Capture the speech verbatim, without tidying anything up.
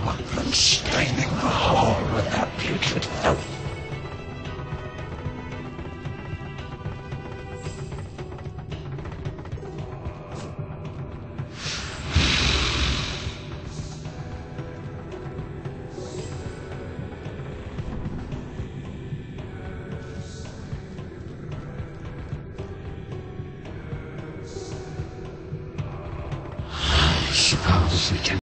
and staining the hall with that putrid filth. Suppose we can